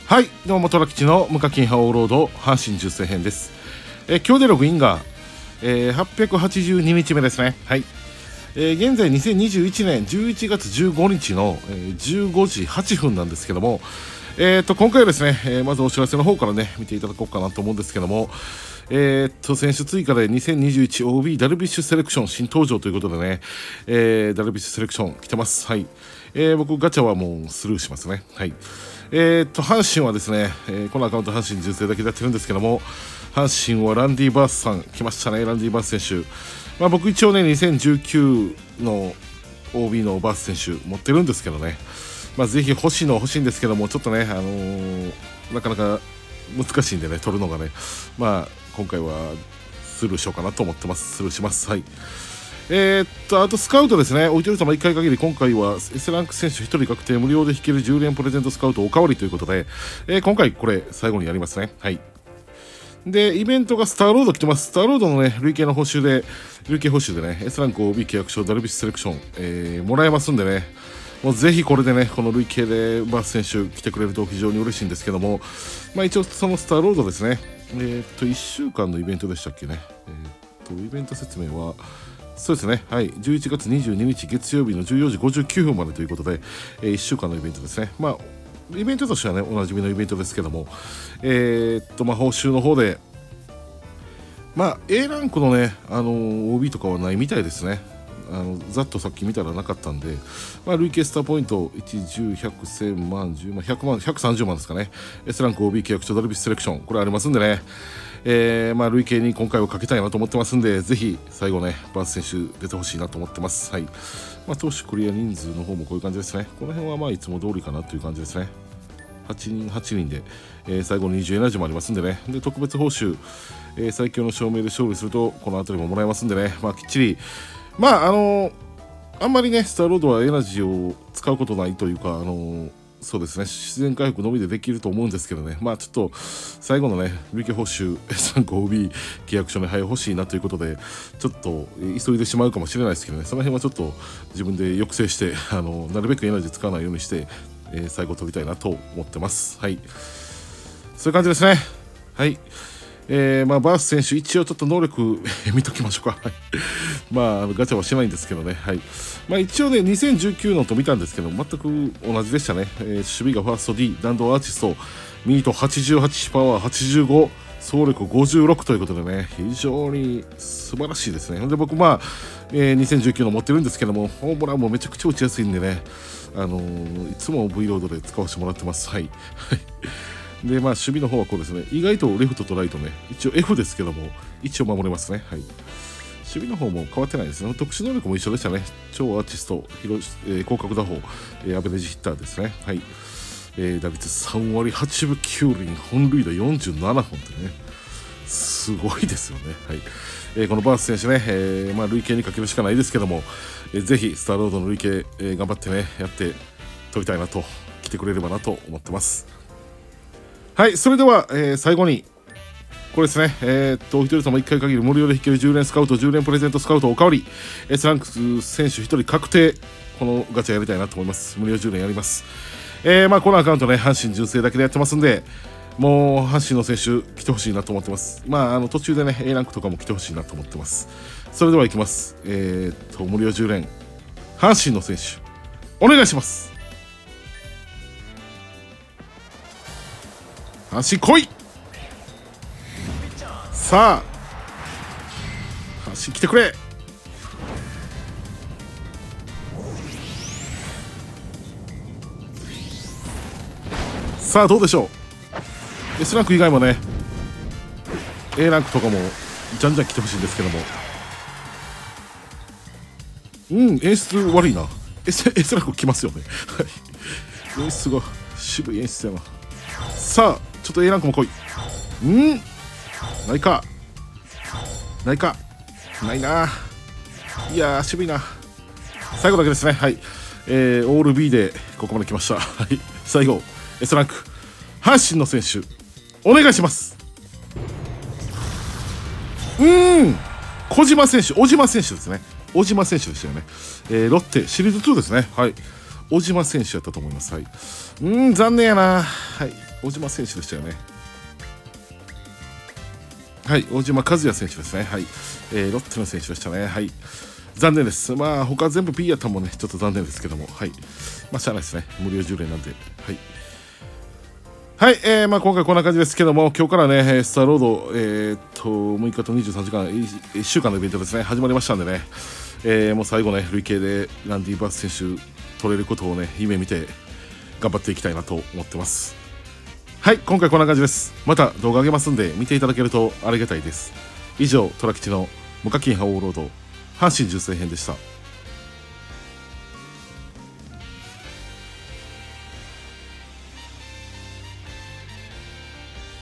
はい、どうも、トラ吉の無課金覇王ロード阪神重生編です。今日でログインが、882日目ですね。はい。現在2021年11月15日の、15時8分なんですけども、今回はですね、まずお知らせの方からね、見ていただこうかなと思うんですけども、選手追加で 2021OB ダルビッシュセレクション新登場ということでね、ダルビッシュセレクション来てます。はい。僕、ガチャはもうスルーしますね。はい。阪神はですね、このアカウント阪神純正だけでやってるんですけども、阪神はランディ・バースさん来ましたね。ランディ・バース選手、僕一応ね2019の OB のバース選手持ってるんですけどね、ぜひ欲しいのは欲しいんですけども、ちょっとね、なかなか難しいんでね、取るのがね、今回はスルーしようかなと思ってます。スルーします。はい。あとスカウトですね、置いてる様1回限り、今回は S ランク選手1人確定無料で引ける10連プレゼントスカウトおかわりということで、今回これ最後にやりますね。はい。で、イベントがスターロード来てます。スターロードのね、累計報酬でね、S ランク OB 契約書ダルビッシュセレクション、もらえますんでね、もうぜひこれでね、この累計でバース選手来てくれると非常に嬉しいんですけども、一応そのスターロードですね、1週間のイベントでしたっけね、イベント説明は、そうですね、はい、11月22日月曜日の14時59分までということで、1週間のイベントですね。イベントとしてはね、おなじみのイベントですけども、報酬の方で、A ランクのね、OB とかはないみたいですね。ざっとさっき見たらなかったんで、累計スターポイント1、10、100、1000万、10万、100万、130万ですかね。S ランク OB 契約書ダルビッシュセレクション、これありますんでね、累計に今回はかけたいなと思ってますんで、ぜひ最後ね、バース選手出てほしいなと思ってます。はい。投手クリア人数の方もこういう感じですね。この辺はいつも通りかなという感じですね。8人で、最後に20エナジーもありますんでね。で、特別報酬、最強の証明で勝利すると、この辺りももらえますんでね。きっちり、あんまりね、スターロードはエナジーを使うことないというか、そうですね、自然回復のみでできると思うんですけどね、ちょっと最後のね、累計報酬 S3OB 契約書に欲しいなということで、ちょっと急いでしまうかもしれないですけどね、その辺はちょっと自分で抑制して、なるべくエナジー使わないようにして、最後取りたいなと思ってます。はい。そういう感じですね。はい。バース選手、一応ちょっと能力見ときましょうか。ガチャはしないんですけどね。はい。一応ね、2019のと見たんですけど、全く同じでしたね。守備がファースト D、弾道アーティスト、ミート88、パワー85、走力56ということでね、非常に素晴らしいですね。で、僕、2019の持ってるんですけども、ホームランもめちゃくちゃ打ちやすいんでね、いつも V ロードで使わせてもらってます。はい。で、守備の方はこうですね、意外とレフトとライトね、一応 F ですけども、一応守れますね。はい。守備の方も変わってないですね。特殊能力も一緒でしたね。超アーティスト、広角打法、アベレージヒッターですね。はい。打率3割8分9厘、本塁打47本ってね、すごいですよね。はい。このバース選手ね、累計にかけるしかないですけども、ぜひスターロードの累計、頑張ってね、やって取りたいなと、来てくれればなと思ってます。はい、それでは、最後に、これですね、お一人様1回限り無料で引ける10連スカウト、10連プレゼントスカウトおかわり、S ランク選手1人確定、このガチャやりたいなと思います。無料10連やります。このアカウントね、阪神純正だけでやってますんで、もう阪神の選手来てほしいなと思ってます。途中でね、A ランクとかも来てほしいなと思ってます。それではいきます。無料10連、阪神の選手、お願いします。阪神来い。さあ、阪神来てくれ。さあ、どうでしょう。 S ランク以外もね、 A ランクとかもじゃんじゃん来てほしいんですけども、演出悪いな。 S ランク来ますよね。演出が渋い演出やな。さあ、ちょっと A ランクも来い。ないかないな。いやー、渋いな。最後だけですね。はい。オール B でここまで来ました。はい。最後 S ランク阪神の選手お願いします。小島選手、小島選手ですね。小島選手でしたよね。ロッテシリーズ2ですね。はい。小島選手やったと思います。はい。残念やな。はい。 小島選手でしたよね。はい、小島和也選手ですね。はい、ロッテの選手でしたね。はい、残念です。まあ他全部 P やったもんね、ちょっと残念ですけども、はい、まあしゃあないですね。無料10連なんで、はい。はい、まあ、今回こんな感じですけども、今日からね、スターロード、6日と23時間、1週間のイベントですね、始まりましたんでね、もう最後ね、累計でランディ・バース選手取れることをね、夢見て頑張っていきたいなと思ってます。はい、今回こんな感じです。また動画上げますんで、見ていただけるとありがたいです。以上、トラ吉の無課金覇王ロード、阪神重生編でした。